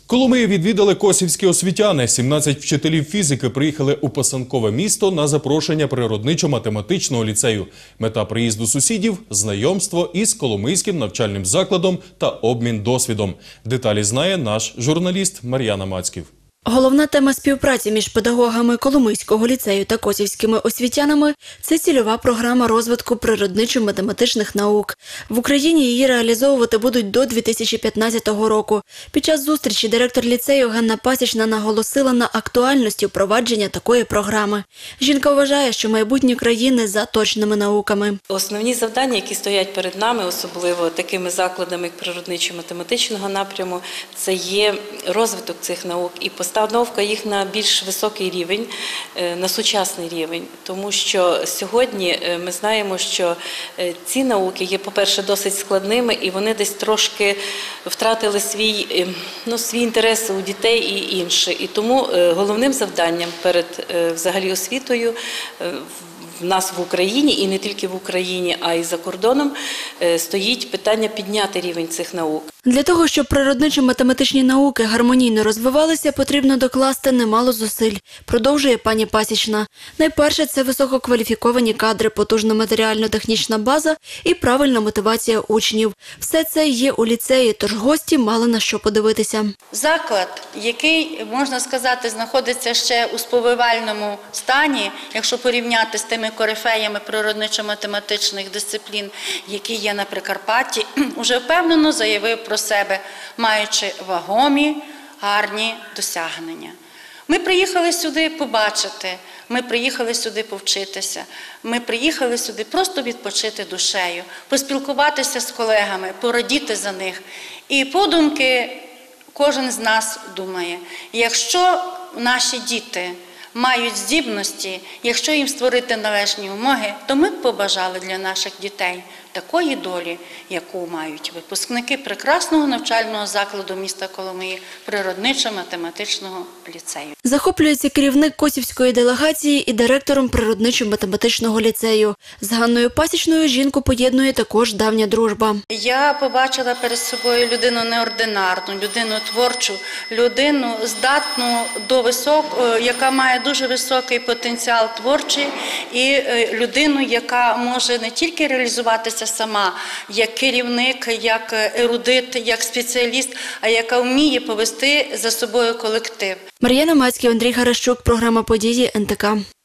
Коломию відвідали косівські освітяни. 17 вчителів фізики приїхали у писанкове місто на запрошення природничо-математичного ліцею. Мета приїзду сусідів – знайомство із Коломийським навчальним закладом та обмін досвідом. Деталі знає наш журналіст Мар'яна Мацьків. Головна тема співпраці між педагогами Коломийського ліцею та косівськими освітянами – це цільова програма розвитку природничо-математичних наук. В Україні її реалізовувати будуть до 2015 року. Під час зустрічі директор ліцею Ганна Пасічна наголосила на актуальності впровадження такої програми. Жінка вважає, що майбутнє країни за точними науками. Основні завдання, які стоять перед нами, особливо такими закладами, як природничо-математичного напряму, це є розвиток цих наук і постановка їх на більш високий рівень, на сучасний рівень. Тому що сьогодні ми знаємо, що ці науки є, по-перше, досить складними і вони десь трошки втратили свій інтерес у дітей і інше. І тому головним завданням перед взагалі освітою в нас в Україні, і не тільки в Україні, а й за кордоном, стоїть питання підняти рівень цих наук. Для того, щоб природничо-математичні науки гармонійно розвивалися, потрібно докласти немало зусиль, продовжує пані Пасічна. Найперше – це висококваліфіковані кадри, потужна матеріально-технічна база і правильна мотивація учнів. Все це є у ліцеї, тож гості мали на що подивитися. Заклад, який, можна сказати, знаходиться ще у сповивальному стані, якщо порівняти з тими корифеями природничо-математичних дисциплін, які є на Прикарпатті, уже впевнено заявив про себе, маючи вагомі, гарні досягнення. Ми приїхали сюди побачити, ми приїхали сюди повчитися, ми приїхали сюди просто відпочити душею, поспілкуватися з колегами, порадіти за них. І подумки кожен з нас думає, якщо наші діти мають здібності, якщо їм створити належні умови, то ми б побажали для наших дітей такої долі, яку мають випускники прекрасного навчального закладу міста Коломиї природничо-математичного ліцею. Захоплюється керівник косівської делегації і директором природничо-математичного ліцею. З Ганною Пасічною жінку поєднує також давня дружба. Я побачила перед собою людину неординарну, людину творчу, людину здатну до яка має дуже високий потенціал творчий, і людину, яка може не тільки реалізуватися сама, як керівник, як ерудит, як спеціаліст, а яка вміє повести за собою колектив. Мар'яна Мацьків, Андрій Гаращук, програма «Події НТК».